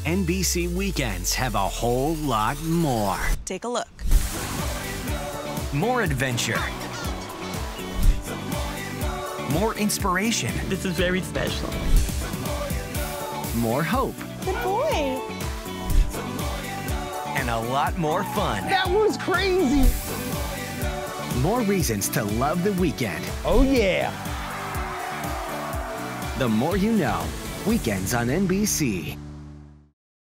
NBC weekends have a whole lot more. Take a look. More adventure. More inspiration. This is very special. More hope. Good boy. And a lot more fun. That was crazy. More reasons to love the weekend. Oh, yeah. The more you know. Weekends on NBC.